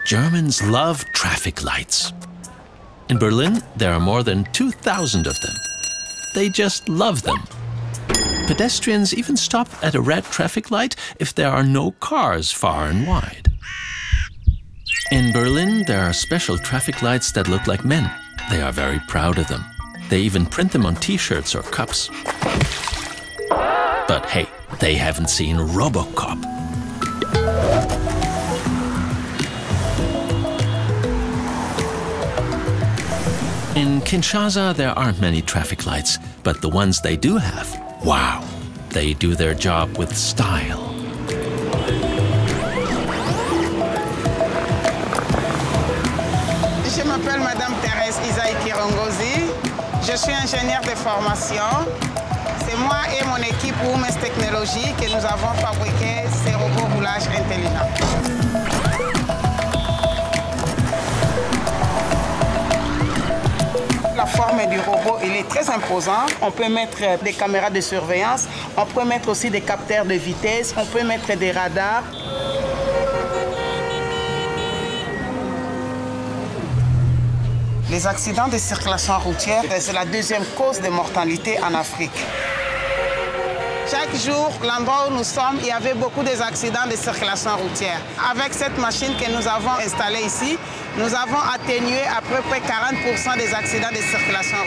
Germans love traffic lights. In Berlin, there are more than 2,000 of them. They just love them. Pedestrians even stop at a red traffic light if there are no cars far and wide. In Berlin, there are special traffic lights that look like men. They are very proud of them. They even print them on t-shirts or cups. But hey, they haven't seen RoboCop. In Kinshasa, there aren't many traffic lights, but the ones they do have, wow, they do their job with style. Je m'appelle Madame Thérèse Isaïe Kirongozi. Je suis ingénieure de formation. C'est moi et mon équipe Women's Technology que nous avons fabriqué ces robots roulage intelligents. La forme du robot, il est très imposant. On peut mettre des caméras de surveillance, on peut mettre aussi des capteurs de vitesse, on peut mettre des radars. Les accidents de circulation routière, c'est la deuxième cause de mortalité en Afrique. Chaque jour, l'endroit où nous sommes, il y avait beaucoup d'accidents de circulation routière. Avec cette machine que nous avons installée ici, nous avons atténué à peu près 40% des accidents de circulation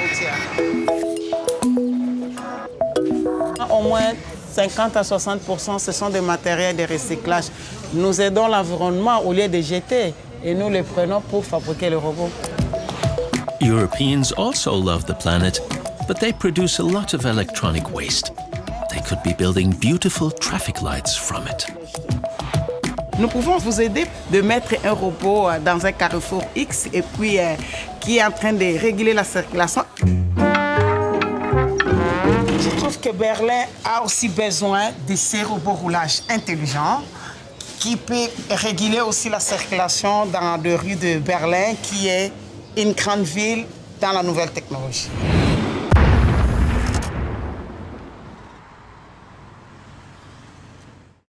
routière. Au moins 50 à 60%, ce sont des matériels de recyclage. Nous aidons l'environnement au lieu de jeter et nous les prenons pour fabriquer le robot. Europeans also love the planet, but they produce a lot of electronic waste. They could be building beautiful traffic lights from it. Nous pouvons vous aider de mettre un robot dans un carrefour X et puis qui est en train de réguler la circulation. Je trouve que Berlin a aussi besoin de ces robots roulage intelligents qui peuvent réguler aussi la circulation dans les rues de Berlin qui est une grande ville dans la nouvelle technologie.